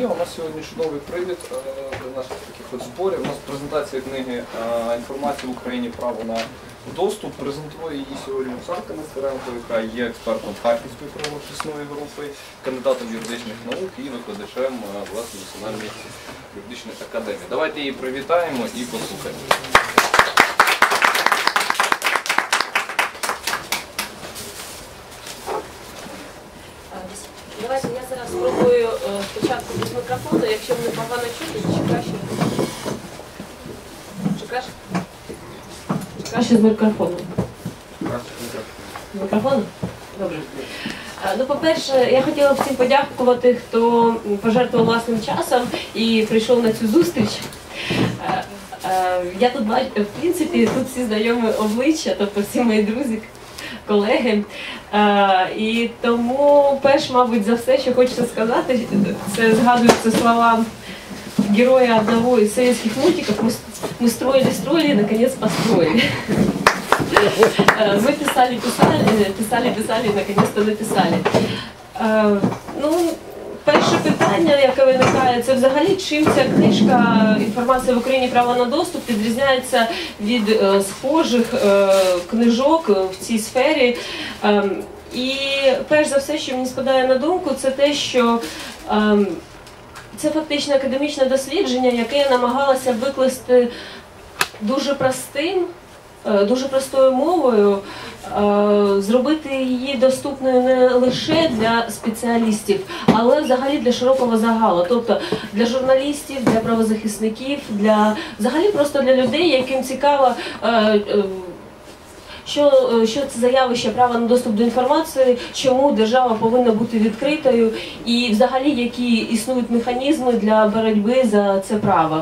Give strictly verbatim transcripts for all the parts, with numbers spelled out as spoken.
зрозуміло, у нас сьогодні чудовий привід до наших таких от зборів. У нас презентація книги «Інформація в Україні. Право на доступ». Презентує її сьогодні Оксанка Нестеренко, яка є експертом Харківської правоохисної групи, кандидатом юридичних наук і викладачем власне Національної юридичної академії. Давайте її привітаємо і послухаємо. Давайте я зараз спробую спочатку без мікрофону, якщо мене погано чути, чи краще? Чи краще? Чи краще з мікрофоном? Краще з мікрофоном. Добре. Ну, по-перше, я хотіла всім подякувати, хто пожертвував власним часом і прийшов на цю зустріч. Я тут бачу, в принципі, тут всі знайомі обличчя, тобто всі мої друзі, колеги. А, і тому, перш, мабуть, за все, що хочеться сказати, це згадуються слова героя одного из советских мультиков: «Мы строили-строили, и, наконец, построили». Мы писали, писали, писали, писали, и, наконец-то, написали. А, ну, перше питання, яке виникає, це взагалі чим ця книжка «Інформація в Україні. Право на доступ» відрізняється від е, схожих е, книжок в цій сфері. Е, і перш за все, що мені спадає на думку, це те, що е, це фактично академічне дослідження, яке я намагалася викласти дуже простим, дуже простою мовою, зробити її доступною не лише для спеціалістів, але взагалі для широкого загалу. Тобто для журналістів, для правозахисників, для взагалі просто для людей, яким цікаво, що, що це за явище право на доступ до інформації, чому держава повинна бути відкритою і взагалі які існують механізми для боротьби за це право.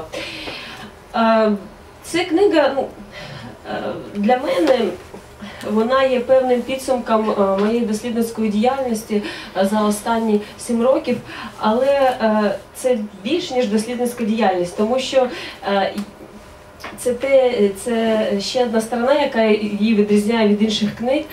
Ця книга, ну, для мене вона є певним підсумком моєї дослідницької діяльності за останні сім років, але це більш ніж дослідницька діяльність, тому що це, те, це ще одна сторона, яка її відрізняє від інших книг.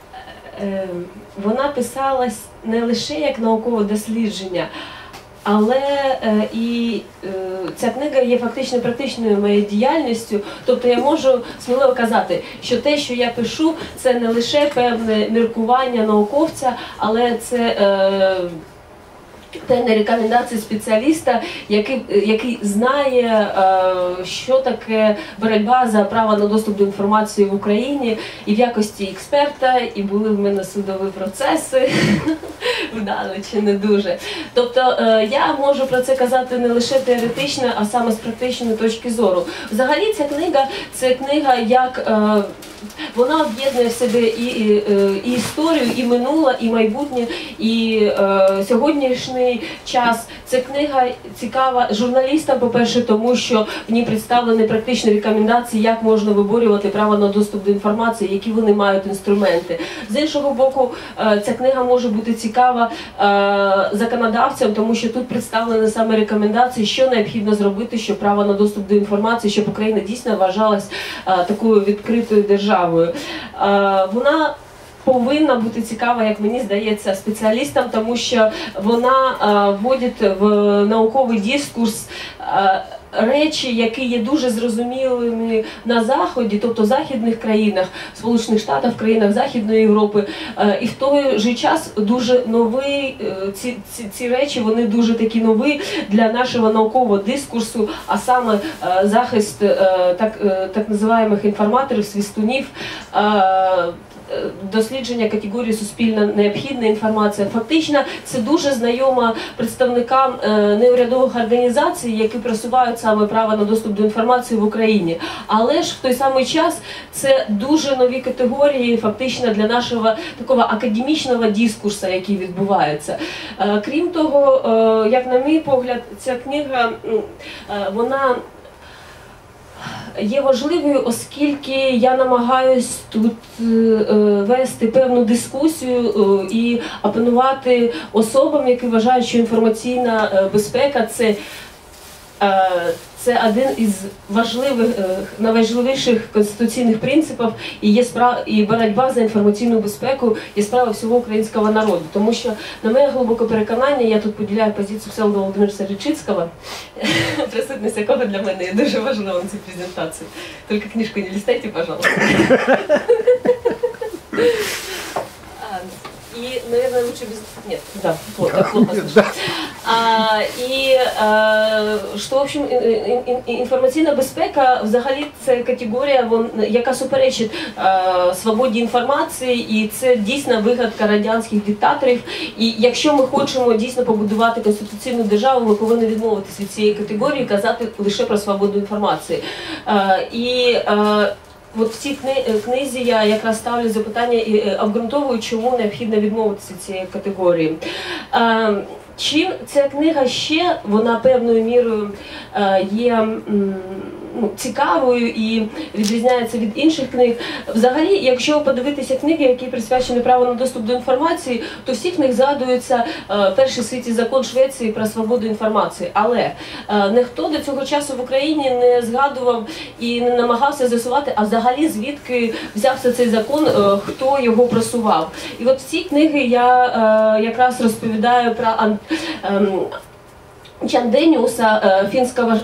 Вона писалась не лише як наукове дослідження, але е, і е, ця книга є фактично практичною моєю діяльністю, тобто я можу сміливо казати, що те, що я пишу, це не лише певне міркування науковця, але це е, певні рекомендації спеціаліста, який, який знає, е, що таке боротьба за право на доступ до інформації в Україні, і в якості експерта, і були в мене судові процеси, вдали чи не дуже. Тобто е, я можу про це казати не лише теоретично, а саме з практичної точки зору. Взагалі ця книга, це книга як... Е, вона об'єднує в себе і, і, і історію, і минуле, і майбутнє, і е, сьогоднішній час. Ця книга цікава журналістам, по-перше, тому що в ній представлені практичні рекомендації, як можна виборювати право на доступ до інформації, які вони мають інструменти. З іншого боку, е, ця книга може бути цікава е, законодавцям, тому що тут представлені саме рекомендації, що необхідно зробити, щоб право на доступ до інформації, щоб Україна дійсно вважалась е, такою відкритою державою. Вона повинна бути цікава, як мені здається, спеціалістам, тому що вона вводить в науковий дискурс речі, які є дуже зрозумілими на Заході, тобто в західних країнах, в Сполучених Штатах, в країнах Західної Європи. І в той же час дуже нові, ці, ці, ці речі, вони дуже такі нові для нашого наукового дискурсу, а саме захист так, так називаємих інформаторів, свістунів, дослідження категорії суспільно необхідна інформація. Фактично, це дуже знайома представникам неурядових організацій, які просувають саме право на доступ до інформації в Україні. Але ж в той самий час це дуже нові категорії фактично для нашого такого академічного дискурсу, який відбувається. Крім того, як на мій погляд, ця книга, вона є важливою, оскільки я намагаюсь тут е, вести певну дискусію е, і опанувати особам, які вважають, що інформаційна безпека – це це один із важливих, найважливіших конституційних принципів і є справа, і боротьба за інформаційну безпеку є справа всього українського народу. Тому що, на моє глибоке переконання, я тут поділяю позицію Всеволода Володимировича Речицького, присутність якого для мене є дуже важлива на цій презентації. Тільки книжку не листайте, пожалуйста. И, наверное, лучше без... Нет, да, плохо, так плохо слышно. А, и а, що, в общем, інформаційна безпека взагалі це категорія, вон, яка суперечить а, свободі інформації, і це дійсно вигадка радянських диктаторів. І якщо ми хочемо дійсно побудувати конституційну державу, ми повинні відмовитися від цієї категорії і казати лише про свободу інформації. А, і а, От в цій книзі я якраз ставлю запитання і обґрунтовую, чому необхідно відмовитися від цієї категорії. Чим ця книга ще, вона певною мірою є ну, цікавою і відрізняється від інших книг. Взагалі, якщо подивитися книги, які присвячені праву на доступ до інформації, то всі в них згадується перший в світі закон Швеції про свободу інформації. Але ніхто до цього часу в Україні не згадував і не намагався з'ясувати, а взагалі звідки взявся цей закон, хто його просував. І от в цій книги я якраз розповідаю про Чанденіуса, фінського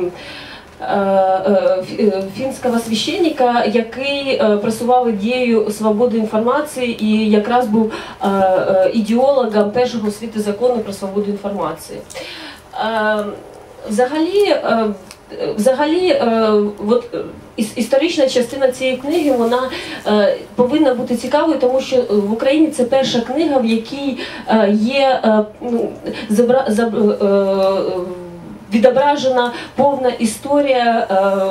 фінського священника, який просував ідею свободи інформації і якраз був ідеологом першого у світі закону про свободу інформації. Взагалі, Взагалі, от, історична частина цієї книги, вона повинна бути цікавою, тому що в Україні це перша книга, в якій є ну, забра, заб, відображена повна історія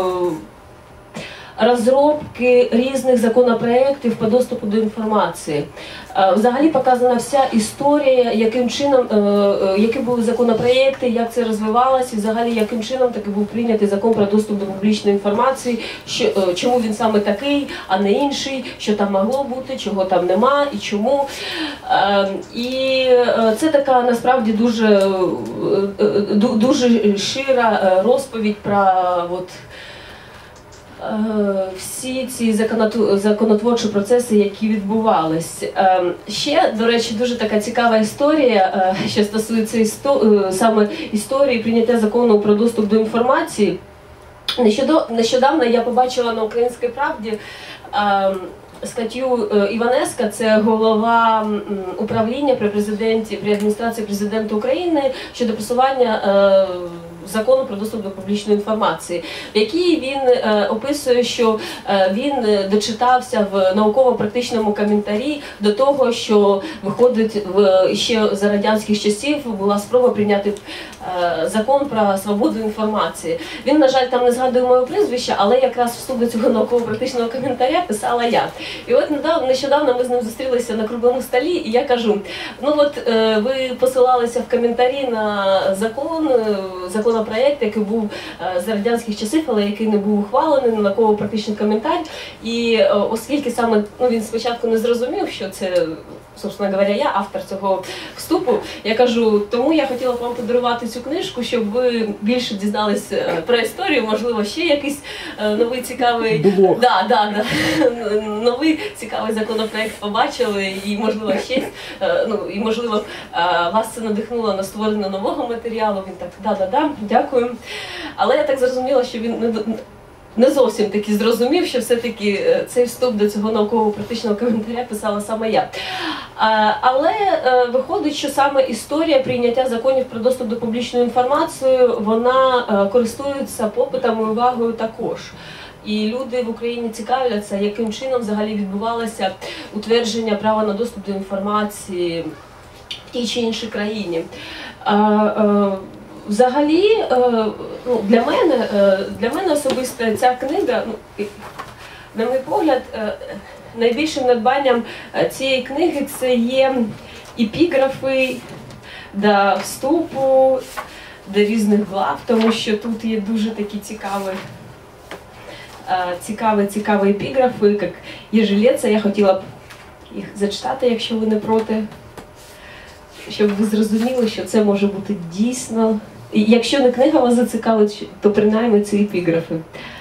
розробки різних законопроєктів по доступу до інформації. Взагалі показана вся історія, яким чином, які були законопроєкти, як це розвивалося, і взагалі яким чином таки був прийнятий закон про доступ до публічної інформації, що, чому він саме такий, а не інший, що там могло бути, чого там нема і чому. І це така насправді дуже, дуже шира розповідь про от, всі ці законотворчі процеси, які відбувались. Ще, до речі, дуже така цікава історія, що стосується істо... саме історії прийняття закону про доступ до інформації. Нещодавно я побачила на «Українській правді» статтю Іванеска, це голова управління при президенті, при адміністрації президента України щодо просування закону про доступ до публічної інформації, в якій він е, описує, що е, він дочитався в науково-практичному коментарі до того, що виходить в, ще за радянських часів була спроба прийняти е, закон про свободу інформації. Він, на жаль, там не згадує моє прізвище, але якраз вступ до цього науково-практичного коментаря писала я. І от нещодавно ми з ним зустрілися на круглому столі, і я кажу, ну от е, ви посилалися в коментарі на закон, закон проєкт, який був з радянських часів, але який не був ухвалений, науково-практичний коментар. І оскільки саме ну, він спочатку не зрозумів, що це, собственно говоря, я автор цього вступу, я кажу, тому я хотіла вам подарувати цю книжку, щоб ви більше дізнались про історію, можливо, ще якийсь новий цікавий, да, да, да, новий цікавий законопроект побачили, і можливо ще, ну, і можливо вас це надихнуло на створення нового матеріалу. Він так, да-да-да, дякую. Але я так зрозуміла, що він не, не зовсім таки зрозумів, що все-таки цей вступ до цього науково-практичного коментаря писала саме я. Але виходить, що саме історія прийняття законів про доступ до публічної інформації, вона користується попитом і увагою також. І люди в Україні цікавляться, яким чином взагалі відбувалося утвердження права на доступ до інформації в тій чи іншій країні. Взагалі, ну, для мене, для мене особисто ця книга, ну, на мій погляд, найбільшим надбанням цієї книги це є епіграфи до вступу, до різних глав, тому що тут є дуже такі цікаві, цікаві, цікаві епіграфи, як Єжелеця. Я хотіла б їх зачитати, якщо ви не проти, щоб ви зрозуміли, що це може бути дійсно якщо не книга вас зацікавить, то принаймні ці епіграфи.